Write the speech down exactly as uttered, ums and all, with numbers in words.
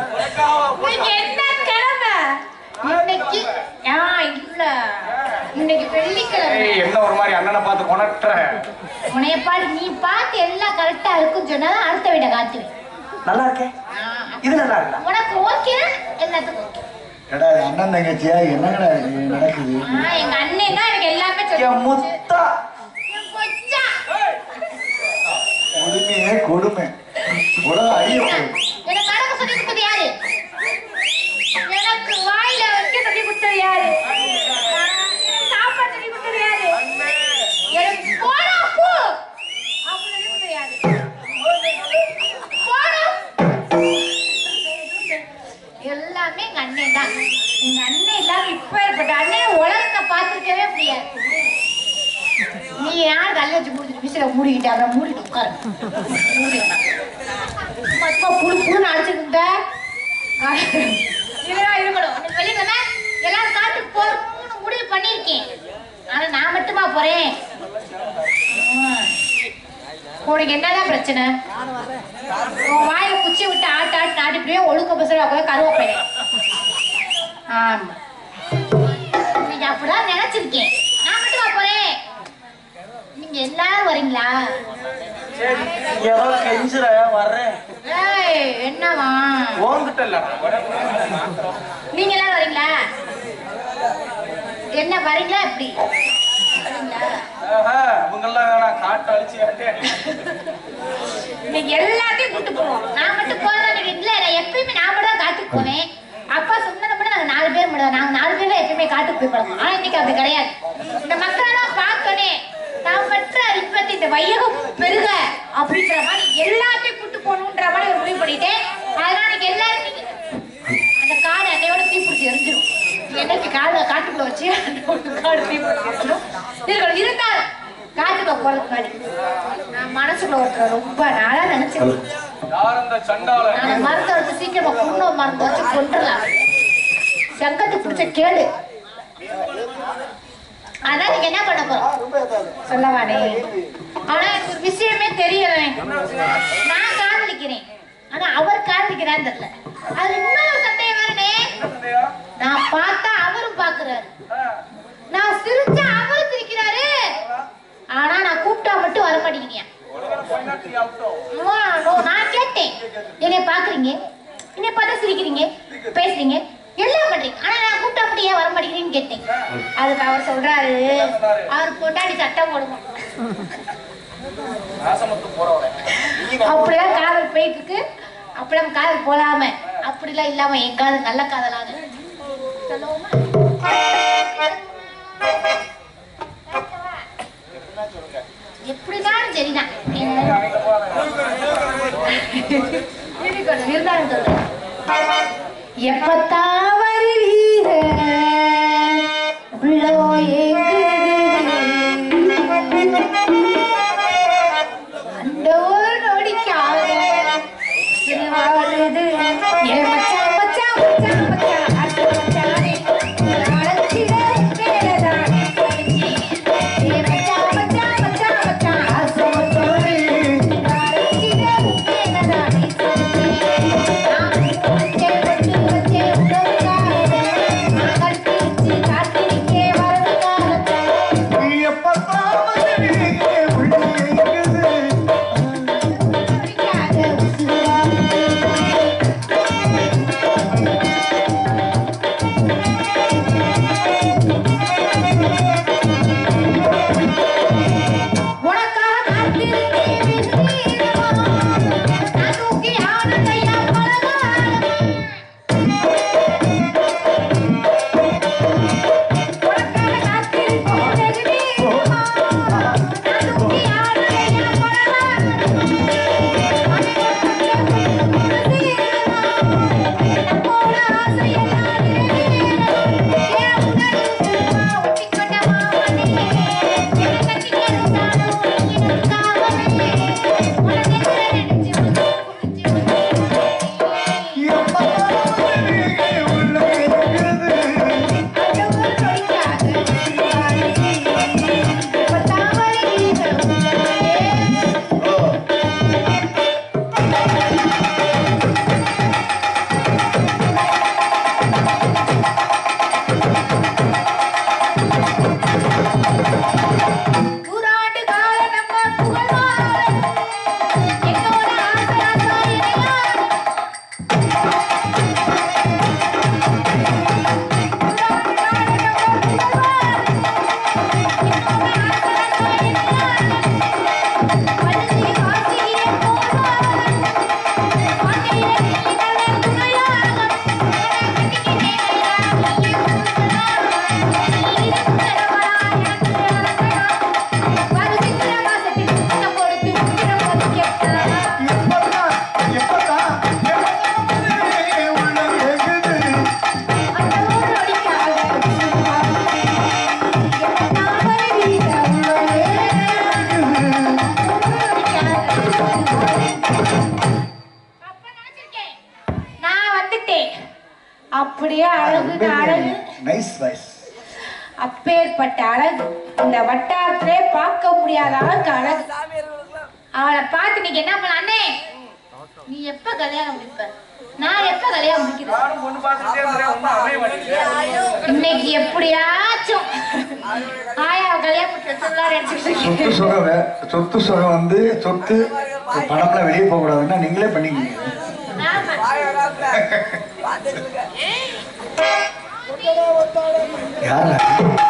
என்ன கிழமை இன்னைக்கு? இல்ல இன்னைக்கு வெள்ளிக்கிழமை. என்ன ஒரு மாதிரி அண்ணனை பார்த்து கொணட்டுற? உன்னைய பாடு நீ பார்த்து எல்லாம் கரெக்டா இருக்குன்னு சொன்னா அடுத்த வீட்டை காத்துவேன். நல்லா இருக்கேன். இது நல்லா இருக்கா? உனக்கு ஓகே எல்லாத்துக்கும் ஓகே. எடா அண்ணன் தங்கச்சியா என்னங்கடா நடக்குது? எங்க அண்ணன் தான் எனக்கு எல்லாமே சொல்லுங்க. முத்தா கொச்சா கொடுமையே கொடுமை. உலக ஐயோ எனக்கு நடக்க சொல்லி கொடுத்தது யாரு? எனக்கு வாயில வைக்க சொல்லி கொடுத்தது யாரு? சாப்பாடு சொல்லி கொடுத்தது யாரு? எனக்கு போடா போ அப்படி சொல்லி கொடுத்தது யாரு? போடா எல்லாமே எங்க அண்ணன் தான். எங்க அண்ணன் இல்லாம இப்ப ஏற்பட்ட அண்ணன் உலகத்தை பார்த்துருக்கவே முடியாது. நீ யார் கல்ல வச்சு முடிச்சுட்டு விசில மூடிக்கிட்ட அப்புறம் மூடிட்டு உட்காரு. புழு புழுன்னு அடிச்சுக்கிட்ட இதெல்லாம் இருக்கணும். வெளியில எல்லாரும் காட்டுக்கு போறோம்னு முடிவு பண்ணிருக்கேன். ஆனா நான் மட்டுமா போறேன்? உனக்கு என்னதான் பிரச்சனை? உன் வாயில குச்சி விட்டு ஆட்டு ஆட்டு ஆட்டிப்படியே ஒழுக்க பசங்க கருவேப்பேன். ஆமா நீங்க அப்படிதான் நினைச்சிருக்கேன். நான் மட்டுமா போறேன்? நீங்க எல்லாரும் வரீங்களா? என்னவா நீங்க எல்லாரும் வரீங்களா? என்ன வரீங்களா? எப்படி நீங்க எல்லாத்தையும் கூட்டு போவோம். நான் மட்டும் போறதா இல்ல. எப்பயுமே நான் மட்டும் காட்டுக்கு போவேன். அப்பா சொன்னதை மட்டும் நாங்க நாலு பேர் மட்டும் நாங்க நாலு பேரும் எப்பயுமே காட்டுக்கு போய் பழகும். ஆனா இன்னைக்கு அப்படி கிடையாது. இந்த மக்களெல்லாம் பார்த்தோன்னே நான் மற்ற இப்பத்தி இந்த வையகம் பெருக அப்படின்ற மாதிரி எல்லாத்தையும் கூட்டு போகணுன்ற மாதிரி ஒரு முடிவு பண்ணிட்டேன். அதனால இன்னைக்கு எல்லாரும் அந்த காடு அன்னையோட தீப்பிடிச்சு எரிஞ்சிடும். என்னைக்கு காடு காட்டுக்குள்ள வச்சு காடு தீப்பிடிச்சு எரிஞ்சிடும். இருக்கணும் இருந்தால் காட்டுக்குள்ள போறதுக்கு முன்னாடி நான் மனசுக்குள்ள ஒருத்தர் ரொம்ப நாளா நினைச்சேன். நான் மருந்து வச்சு சீக்கிரமா புண்ணு மருந்து வச்சு கொண்டுலாம் சங்கத்துக்கு பிடிச்ச கேளு. அதான் நீங்க என்ன பண்ண போறோம் சொல்லவானே? ஆனா எனக்கு ஒரு விஷயமே தெரியல. நான் காதலிக்கிறேன். ஆனா அவர் காதலிக்கிறான்னு தெரியல. அது இன்னொரு சந்தேகம் வேறனே. நான் பார்த்தா அவரும் பாக்குறாரு. நான் சிரிச்சா அவரும் சிரிக்கிறாரு. ஆனா நான் கூப்பிட்டா மட்டும் வர மாட்டேங்கிறீங்க. நான் கேட்டேன் என்னைய பாக்குறீங்க, என்னைய பார்த்தா சிரிக்கிறீங்க, பேசுறீங்க, எல்லாம் பண்றீங்க. ஆனா நான் கூப்பிட்டா மட்டும் ஏன் வர மாட்டேங்கிறீங்கன்னு கேட்டேன். அதுக்கு அவர் சொல்றாரு அவர் கொண்டாடி சட்டம் போடுவோம். அப்படிலாம் காதல் போயிட்டு இருக்கு. அப்படிலாம் காதல் போடாம அப்படிலாம் இல்லாம என் காதல் நல்ல காதலாக சொல்லுவோமா? எப்படிதான் சரிதான் இருந்தாலும் சொல்றேன். எப்பத்தான் வருவீர உள்ளோ அந்த ஒரு நொடிக்காக சிறுவாழுது ஏ மச்சான் மச்சான் மச்சான் மச்சான் அட்டு மச்சானே அழைச்சிட வேறதானே ஏ மச்சான் மச்சான் மச்சான் மச்சான் ஆசை மச்சானே அழைச்சிட வேறதானே நான் வச்சே வச்சே வச்சே அப்படியே அழகு அழகு. Nice voice. அப்பேற்பட்ட அழகு இந்த வட்டாரத்திலே பார்க்க முடியாத அளவுக்கு அழகு. அவளை பார்த்து நீங்க என்ன பண்ண அண்ணே, நீ எப்ப கல்யாணம் முடிப்ப, நான் எப்ப கல்யாணம் முடிக்கிறேன், இன்னைக்கு எப்படியாச்சும் ஆயா கல்யாணம் சொத்து சுகம் சொத்து சுகம் வந்து சொத்து பணம்லாம் வெளியே போக கூடாதுன்னா நீங்களே பண்ணிக்கீங்க. யாரு